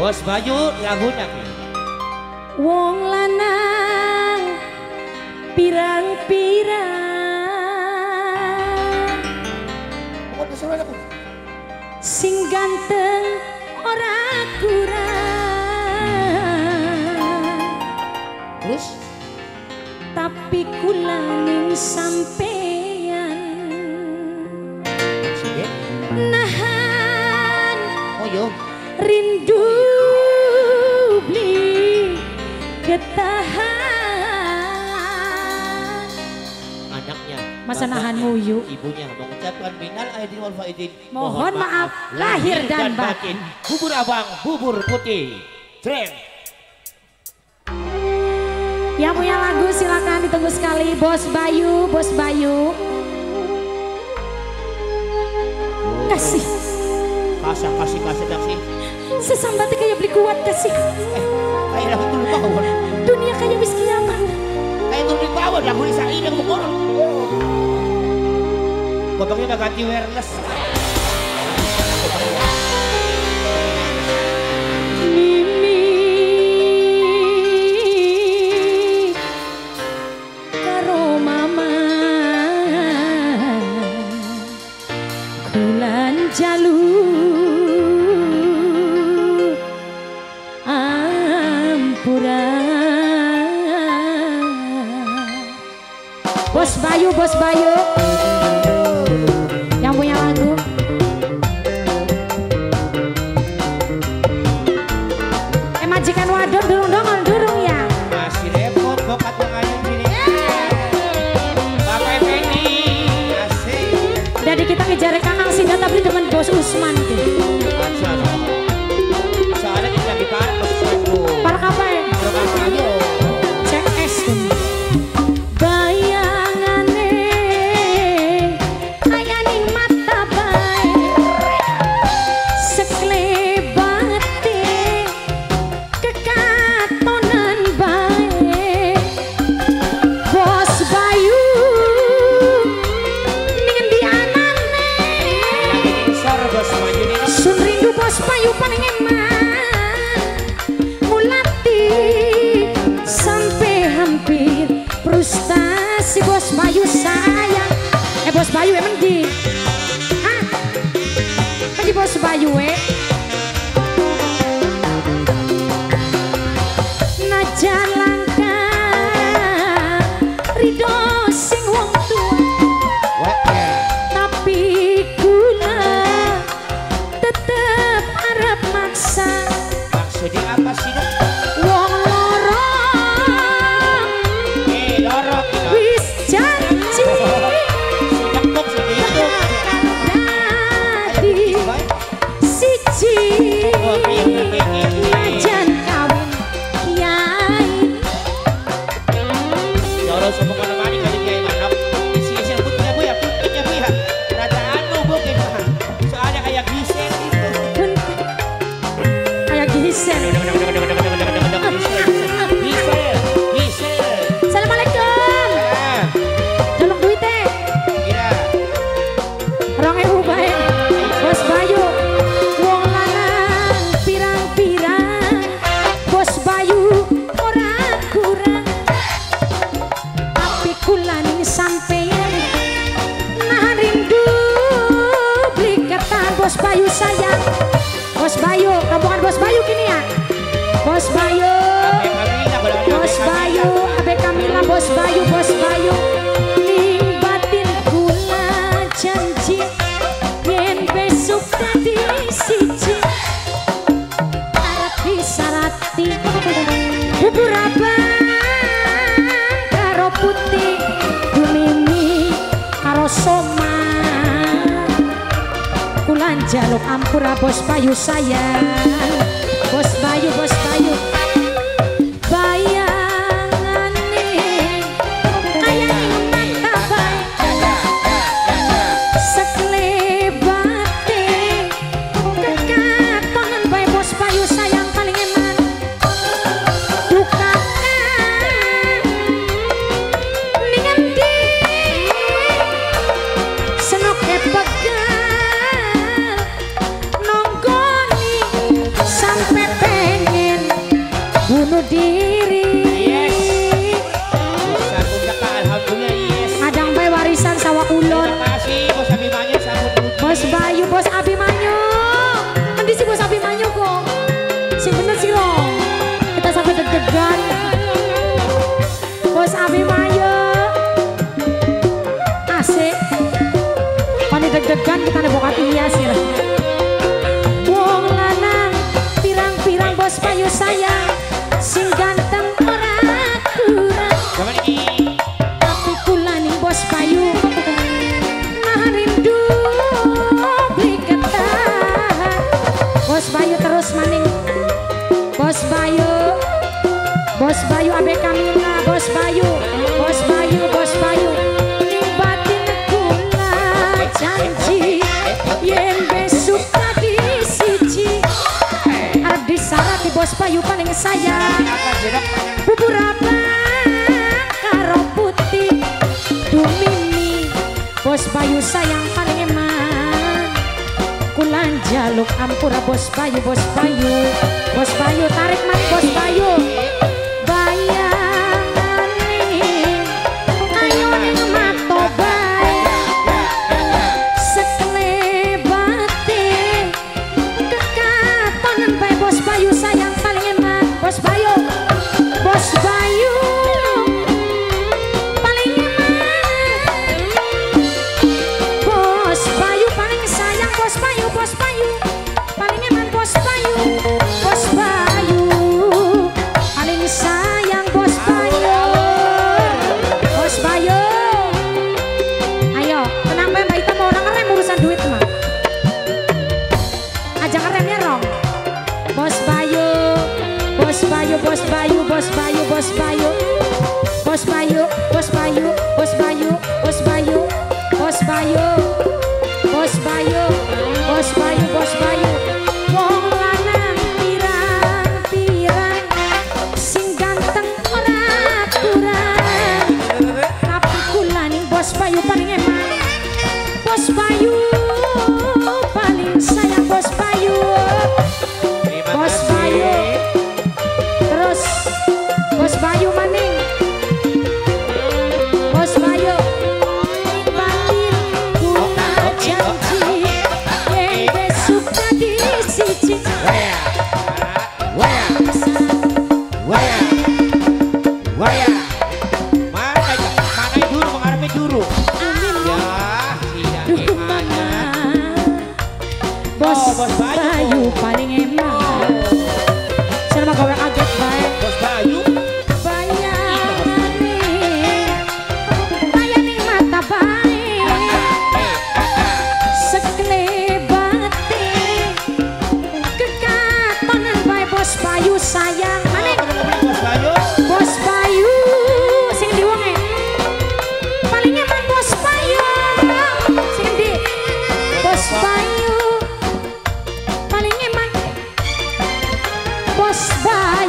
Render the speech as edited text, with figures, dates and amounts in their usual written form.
Bos Bayu laguna wong lanang pirang-pirang sing ganteng ora kurang terus tapi kula ning sampeyan nahan oh yo rindu beli ketahan anaknya masa nahan muyu ibunya mengucapkan minal aidin wal faidin mohon maaf lahir dan batin. Bubur abang bubur putih Tren. Yang punya lagu silakan ditunggu sekali Bos Bayu kasih kasih sesambatnya kayak beli kuat kasih kayak lagu tuh bawah dunia kayak bis kiamat kayak tuh bawah lagu di sain yang bukor potongnya udah ganti wireless mimi karo mama kulan jalur ampura Bos Bayu yang punya lagu majikan wadon durung ya masih repot bokat mengayun sini Bapak Effendi asik jadi kita ngejar kanang sehingga tapi dengan Bos Usman soalnya kita lagi parah Bos Usman parah apa ya? CS bayangane kaya ning mata bae seklebate kekatonan bae Bos Bayu ning endi anane sor Bos Bayu nih sun rindu Bos Bayu paling eman mulati sampai hampir frustasi Bos Bayu sayang Bos Bayu emang di hah lagi Bos Bayu najan langkah ridho sing wong tua tapi kula tetep arep maksa maksudnya apa sih dok? wong Lorok wis janji Dok sedih dadi siji najan kawin kiai Loro sama kono mani kali kiai manok isi-isi putihnya bu ya rada anu mungkin soalnya kayak gisel itu kayak gisel gisel Assalamualaikum jaluk duitnya rong ewu bae Bos Bayu wong lanang pirang-pirang Bos Bayu ora kurang tapi kula ning sampeyan nahan rindu beli ketan Bos Bayu sayang Bos Bayu rombongan Bos Bayu kini ya Bos Bayu Abe Kamila Bos Bayu ning batin kula janji yen besok dadi siji arep disarati bubur abang karo putih dumimi karo soma kula njaluk ampura Bos Bayu sayang Bos Bayu bayangane kaya ning mata bae seklebate kekatonan bae Bos Bayu sayang paling eman duka ning endi senoke pegal nonggoni sampai Bos Abimanyu. Endi si Bos Abimanyu kok? Sing bener sih lo. Kita sampai deg-degan. Bos Abimanyu. Asik. Pani deg-degan kita nebokat hias ya. Wong lanang pirang-pirang Bos Bayu sayang. Sing ganteng ora kurang. Tapi kula ning Bos Bayu. Nah rindu beli ketan. Bos Bayu terus maning. Bos Bayu. Bos Bayu abe Kamila. Bos Bayu. Bos Bayu. Bos Bayu. Ning batin kula janji. Yen besok tadi siji. Arep disarati Bos Bayu paling sayang. Bubur apa karo putih Dumini. Bos Bayu sayang paling eman. Kulan jaluk ampura Bos Bayu. Bos Bayu. Bos Bayu tarik man Bos Bayu. Bayangane ayo ning mato bae. Seklebate kekatonan bae Bos Bayu sayang paling eman. Bos Bayu. Bos Bayu paling eman. Bos Bayu paling sayang. Bos Bayu. Bos Bayu paling eman. Bos Bayu. Bos Bayu paling sayang. Bos Bayu. Bos Bayu. Ayo tenang bae Mbak Ita mau orang ngerem urusan duit mah. Ajak ngeremnya Rong. Bos Bayu. Bos Bayu. Bos Bayu. Bos Bayu. Bos Bayu. Bos Bayu. Bos Bayu. Bos Bayu. Bos Bayu. Bos Bayu. Bos Bayu. Bos Bayu. Bos Bayu. Wong lanang pirang-pirang sing ganteng ora kurang. Tapi kula ning Bos Bayu paling eman. Bos Bayu paling sayang. Bos Bayu. Bos Bayu. Terus Bos Bayu maning. Bos Bayu. Batin kula janji. Yen besok tadi siji. Mana dulu mengarepin dulu. Ya, tidak gimana. Bos Oh, Bos Bayu. Bayu paling eman. Saya mah gawe kaget bae. Bos Bayu. Bayangane aya ning mata bae. Seklebate kekatonan bae Bos Bayu sayang. Maning Bos Bayu. Bos Bayu sing ndi wonge? Paling eman Bos Bayu. Sing ndi? Bos Bayu paling eman. Bos Bayu.